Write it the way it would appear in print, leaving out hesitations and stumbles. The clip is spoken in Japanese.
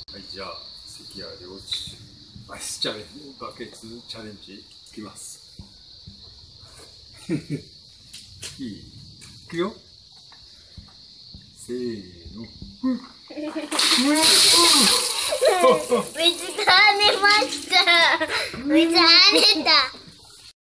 はい、じゃあ関谷亮次アイスチャレンジバケツチャレンジいきますいいくよせーの水が跳ねました。水跳ねた。